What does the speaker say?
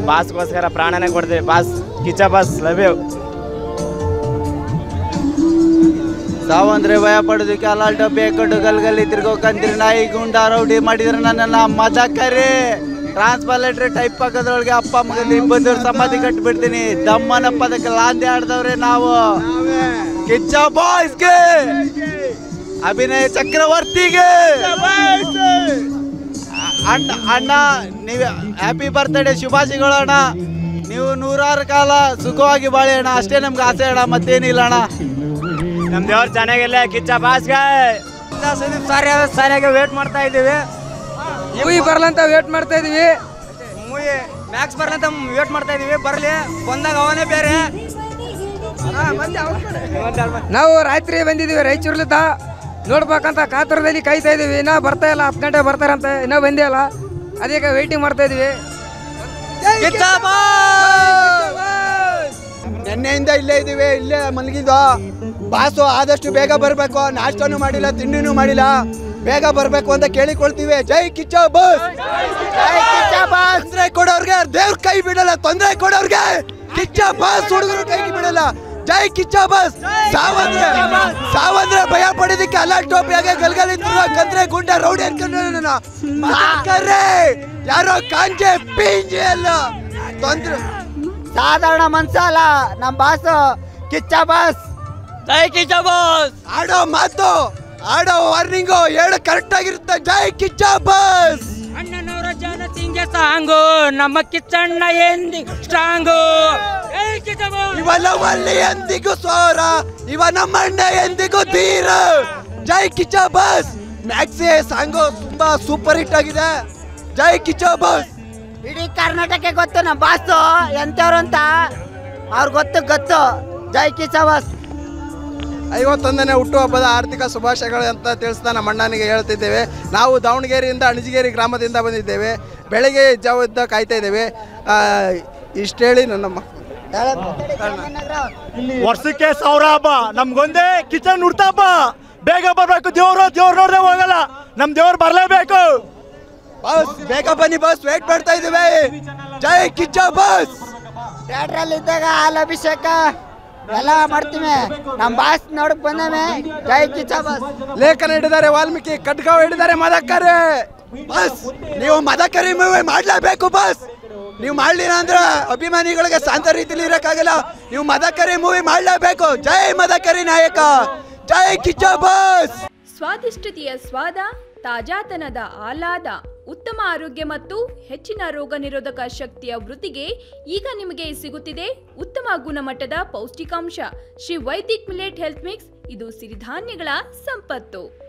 ಬಾಸ್ಗೋಸ್ಕರ ಪ್ರಾಣನೇ ಕೊಡ್ತೀವಿ. Boss Kichcha boss love you. ಸಾವಂದ್ರೆ ಭಯ ಪಡೋದಕ್ಕೆ ಅಲಾಲ್ ಡಬ್ಬೆ ಹಾಕೊಂಡು ಗಲ್ಗಲ್ಲಿ ತಿರ್ಗೋಕಂತೀರಿ ನಾಯಿ ಗುಂಡ ರೌಡಿ ಮಾಡಿದ್ರೆ ನನ್ನನ್ನು ಮದಕರಿ ಟ್ರಾನ್ಸ್ಪಾಲೇಟ್ರಿ ಟೈಪ್ ಹಾಕೋದ್ರೊಳಗೆ ಅಪ್ಪ ಮಗನ ಇಬ್ಬಂದವ್ರು ಸಮಾಧಿ ಕಟ್ಟಿಬಿಡ್ತೀನಿ. ದಮ್ಮನ ಪದಕ್ಕೆ ಲಾಂದಿ ಆಡ್ದವ್ರೆ ನಾವು. ಕಿಚ್ಚ ಬಾಯ್ಸ್ಗೆ, ಅಭಿನಯ ಚಕ್ರವರ್ತಿಗೆ, ಅಣ್ಣ ನೀವು ಹ್ಯಾಪಿ ಬರ್ತ್ಡೇ ಶುಭಾಶಯಗಳು ಅಣ್ಣ. ನೀವು 100 ಕಾಲ ಸುಖವಾಗಿ ಬಾಳಿ ಅಣ್ಣ, ಅಷ್ಟೇ ನಮ್ಗೆ ಆಸೆ ಅಣ್ಣ, ಮತ್ತೇನಿಲ್ಲ ಅಣ್ಣ. ನಮ್ಮ ದೇವ್ರು ಚೆನ್ನಾಗಿಲ್ಲ. ಕಿಚ್ಚ ಬಾಸ್ಗೆ ಸರಿಯಾಗಿ ವೇಟ್ ಮಾಡ್ತಾ ಇದ್ದೀವಿ. ಮೂವಿ ಬರ್ಲಂತ ವೇಟ್ ಮಾಡ್ತಾ ಇದೀವಿ. ಮೂವಿ ಮ್ಯಾಕ್ಸ್ ಬರ್ಲಂತ ವೇಟ್ ಮಾಡ್ತಾ ಇದೀವಿ. ಬರಲಿ, ಬಂದಾಗ ಅವನೇ ಬೇರೆ. ನಾವು ರಾತ್ರಿ ಬಂದಿದ್ದೀವಿ ರಾಯಚೂರ್ಲಿದ್ದ, ನೋಡ್ಬೇಕಂತ ಕಾತುರದಲ್ಲಿ ಕಾಯ್ತಾ ಇದೀವಿ. ಇನ್ನೂ ಬರ್ತಾ ಇಲ್ಲ, 10 ಗಂಟೆ ಬರ್ತಾರಂತೆ, ಇನ್ನೂ ಬಂದೇ ಇಲ್ಲ. ಅದಕ್ಕೆ ವೇಟಿಂಗ್ ಮಾಡ್ತಾ ಇದೀವಿ. ನೆನ್ನೆಯಿಂದ ಇಲ್ಲೇ ಇದ್ದೀವಿ, ಇಲ್ಲೇ ಮಲಗಿದ್ವು. ಬಾಸು ಆದಷ್ಟು ಬೇಗ ಬರಬೇಕು, ನಾಷ್ಟನೂ ಮಾಡಿಲ್ಲ, ತಿಂಡಿನೂ ಮಾಡಿಲ್ಲ, ಬೇಗ ಬರಬೇಕು ಅಂತ ಕೇಳಿಕೊಳ್ತೀವಿ. ಜೈ ಕಿಚ್ಚ ಬಾಸ್. ತೊಂದರೆ ಕೊಡೋರ್ಗೆ ದೇವ್ರ ಕೈ ಬಿಡಲ್ಲ, ತೊಂದರೆ ಕೊಡೋರ್ಗೆ ಕಿಚ್ಚ ಬಾಸ್ ಹುಡುಗರು ಕೈ ಬಿಡಲ್ಲ. ಜೈ ಕಿಚ್ಚ ಬಾಸ್. ಸಾವಂದ್ರೆ ಭಯ ಪಡೋದಕ್ಕೆ ಅಲ್ಲ ಟೋಪಿಯಾಗೆ ಗಲ್ಗಲಿ ಕಂದ್ರೆ ಗುಂಡ ರೌಡಿ ಅನ್ಕೊಂಡ್ರೆ ಯಾರೋ ಕಾಂಜೆ ಪಿಂಜೆ ಅಲ್ಲ. ತೊಂದ್ರೆ ಸಾಧಾರಣ ಮನ್ಸಲ್ಲ ನಮ್ಮ ಬಾಸ್ ಕಿಚ್ಚ ಬಾಸ್. ಜೈ ಕಿಚ್ಚ ಬಾಸ್. ಆಡೋ ಮಾತು, ಆಡೋ ವಾರ್ನಿಂಗು ಹೇಳು ಕರೆಕ್ಟ್ ಆಗಿರುತ್ತೆ. ಜೈ ಕಿಚ್ಚ ಬಾಸ್. ಅಣ್ಣನವರ ಜನ ಸಿಂಗೆ ಸಾಂಗು, ನಮ್ಮ ಕಿಚ್ಚಣ್ಣ ಎಂದಿಗೂ ಸ್ಟ್ರಾಂಗು. ಇವ ನಮ್ಮಲ್ಲಿ ಎಂದಿಗೂ ಸೋರ, ಇವ ನಮ್ಮಣ್ಣ ಎಂದಿಗೂ ಧೀರ. ಜೈ ಕಿಚ್ಚ ಬಾಸ್. ಮ್ಯಾಕ್ಸಿ ಸಾಂಗು ತುಂಬಾ ಸೂಪರ್ ಹಿಟ್ ಆಗಿದೆ. ಜೈ ಕಿಚ್ಚ ಬಾಸ್. ಇಡೀ ಕರ್ನಾಟಕ ಗೊತ್ತು ನಮ್ಮ ಬಾಸು ಎಂತವ್ರು ಅಂತ, ಅವ್ರು ಗೊತ್ತು. ಜೈ ಕಿಚ್ಚ ಬಾಸ್. 51ನೇ ಹುಟ್ಟುಹಬ್ಬದ ಆರ್ಥಿಕ ಶುಭಾಶಯಗಳು ಅಂತ ತಿಳಿಸ್ತಾ ನಮ್ಮ ಅಣ್ಣನಿಗೆ ಹೇಳ್ತಿದ್ದೇವೆ. ನಾವು ದಾವಣಗೆರೆಯಿಂದ ಅಣಜಿಗೇರಿ ಗ್ರಾಮದಿಂದ ಬಂದಿದ್ದೇವೆ. ಬೆಳಗ್ಗೆ ಜಾವದಿಂದ ಕಾಯ್ತಾ ಇದ್ದೇವೆ. ಇಷ್ಟೇಳಿ ನನ್ನ ವರ್ಷಕ್ಕೆ 1000 ಹಬ್ಬ, ನಮ್ಗೊಂದೇ ಕಿಚನ್ ಹುಡ್ತಪ್ಪ. ಬೇಗ ಬರ್ಬೇಕು, ದೇವ್ರು ನೋಡ್ದೆ ಹೋಗಲ್ಲ, ನಮ್ ದೇವ್ರು ಬರ್ಲೇಬೇಕು. ಬಾಸ್ ಬೇಗ ಬನ್ನಿ ಬಾಸ್, ವೇಟ್ ಮಾಡ್ತಾ ಇದ್ದೇವೆ. ಜೈ ಕಿಚ್ಚ ಬಾಸ್. ಥಿಯೇಟ್ರಲ್ಲಿ ಇದ್ದಾಗ ಹಾಲು ಅಭಿಷೇಕ ಎಲ್ಲ ಮಾಡ್ತೀವಿ. ನಮ್ಮ ಬಾಸ್ ನೋಡಕ್ ಬಂದಾನೆ. ಜೈ ಕಿಚ್ಚ ಬಾಸ್. ಲೇಖನ ಹಿಡಿದಾರೆ ವಾಲ್ಮೀಕಿ, ಖಡ್ಗಾವ್ ಹಿಡಿದಾರೆ ಮದಕರಿ. ಬಾಸ್ ನೀವು ಮದಕರಿ ಮೂವಿ ಮಾಡ್ಲೇಬೇಕು ಬಾಸ್. ನೀವು ಮಾಡ್ಲಿಲ್ಲ ಅಂದ್ರೆ ಅಭಿಮಾನಿಗಳಿಗೆ ಶಾಂತ ರೀತಿಲಿ ಇರಕ್ಕಾಗಲ್ಲ. ನೀವು ಮದಕರಿ ಮೂವಿ ಮಾಡ್ಲೇಬೇಕು. ಜೈ ಮದಕರಿ ನಾಯಕ. ಜೈ ಕಿಚ್ಚ ಬಾಸ್. ಸ್ವಾದಿಷ್ಟತೆಯ ಸ್ವಾದ, ತಾಜಾತನದ ಆಹ್ಲಾದ, ಉತ್ತಮ ಆರೋಗ್ಯ ಮತ್ತು ಹೆಚ್ಚಿನ ರೋಗ ನಿರೋಧಕ ಶಕ್ತಿಯ ವೃದ್ಧಿಗೆ ಈಗ ನಿಮಗೆ ಸಿಗುತ್ತಿದೆ ಉತ್ತಮ ಗುಣಮಟ್ಟದ ಪೌಷ್ಟಿಕಾಂಶ. Shri Vaidik millet health mix. ಇದು ಸಿರಿಧಾನ್ಯಗಳ ಸಂಪತ್ತು.